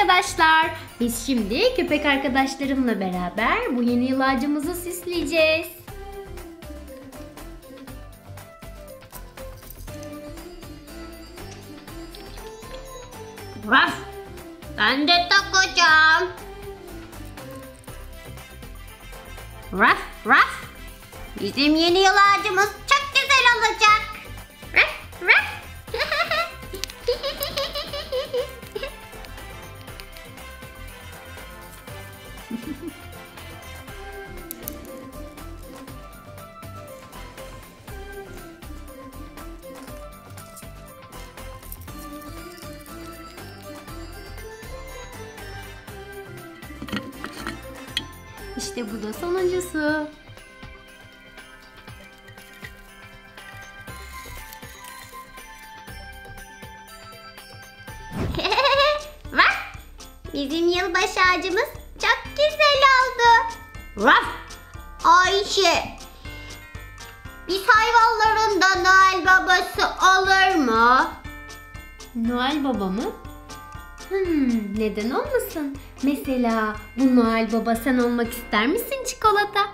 arkadaşlar. Biz şimdi köpek arkadaşlarımla beraber bu yeni yıl ağacımızı süsleyeceğiz. Raf, ben de takacağım. Raf, raf. Bizim yeni yıl ağacımız çok güzel olacak. Raf, raf. İşte bu da sonuncusu. Raf, bizim yılbaşı ağacımız çok güzel oldu. Raf, Ayşe, biz hayvanların da Noel babası olur mu? Noel Baba mı? Neden olmasın? Mesela bu Noel Baba sen olmak ister misin çikolata?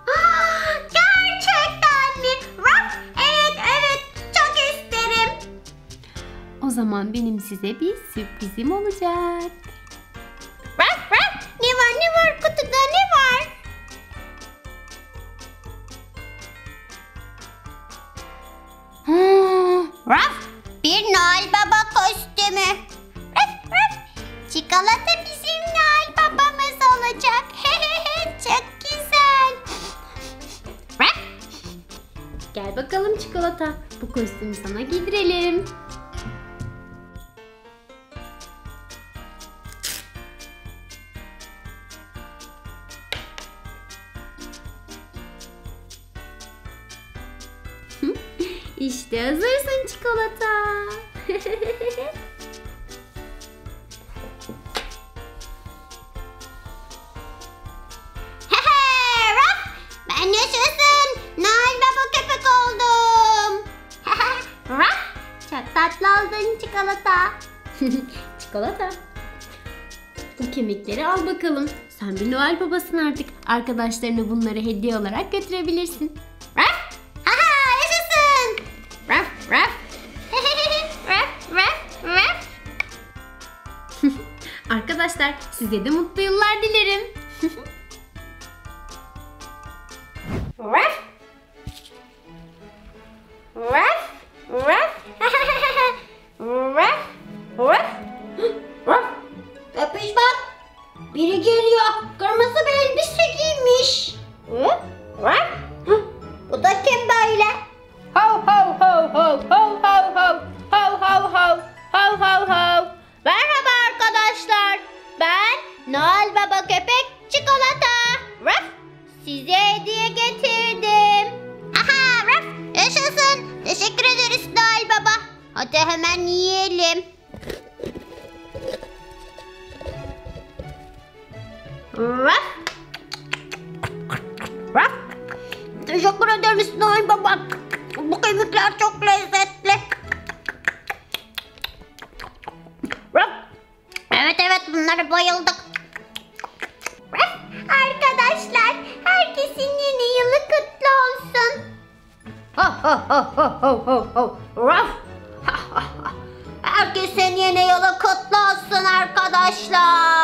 Gerçekten mi? Raf, evet çok isterim. O zaman benim size bir sürprizim olacak. Raf, ne var kutuda ne var? Raf, bir Noel Baba kostümü. Raf, çikolata bizim Noel Babamız olacak. Çok güzel. Raf, Gel bakalım çikolata. Bu kostümü sana giydirelim. İşte hazırsın çikolata. Raf, ben yaşasın. Noel Baba köpek oldum. Raf, çok tatlı oldun çikolata. Çikolata. Bu kemikleri al bakalım. Sen bir Noel babasın artık. Arkadaşlarına bunları hediye olarak götürebilirsin. Raf, yaşasın. Raf. Raf. Arkadaşlar size de mutlu yıllar dilerim. Raf. Öpüş bak. Biri geliyor. Kırmızı bir elbise giymiş. Raf. Bu da kim böyle? Ho ho ho ho ho ho ho ho ho ho ho ho ho. Merhaba arkadaşlar. Ben Noel Baba köpek çikolata. Raf, size hediye getirdim. Aha Raf, yaşasın. Teşekkür ederiz Noel Baba. Hadi hemen yiyelim. Raf. Raf. Teşekkür ederiz Noel Baba. Bu kemikler çok lezzetli. Raf. Evet bunlara bayıldık. Raf, arkadaşlar herkesin yeni yılı kutlu olsun. Raf. Herkesin yeni yılı kutlu olsun arkadaşlar.